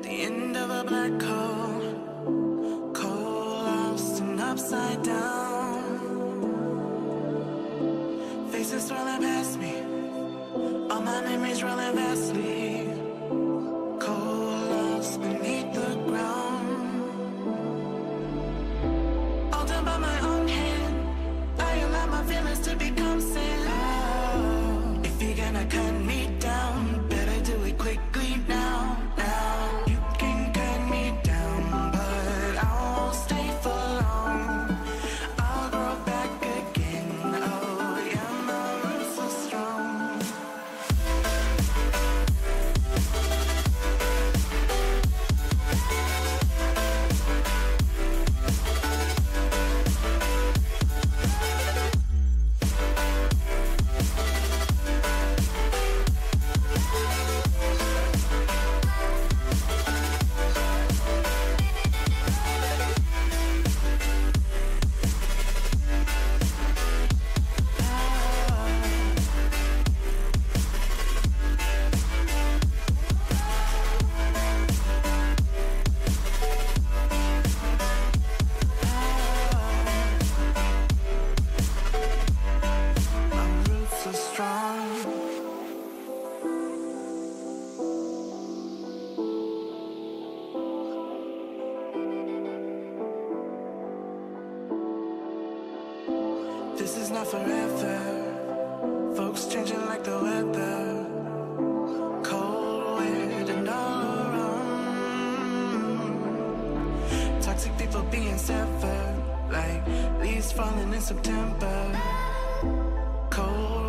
the end of a black hole, cold, lost and upside down. Faces swirling past me, all my memories rolling vastly, cold, lost beneath the ground. All done by my own hand, I allow my feelings to become sin. Oh, if you're gonna cut me down, better do it quickly now. Now you can cut me down, but I won't stay for long. I'll grow back again. Oh yeah, my roots are strong. This is not forever. Folks changing like the weather. Cold, weird, and all around. Toxic people being severed, like leaves falling in September. Cold,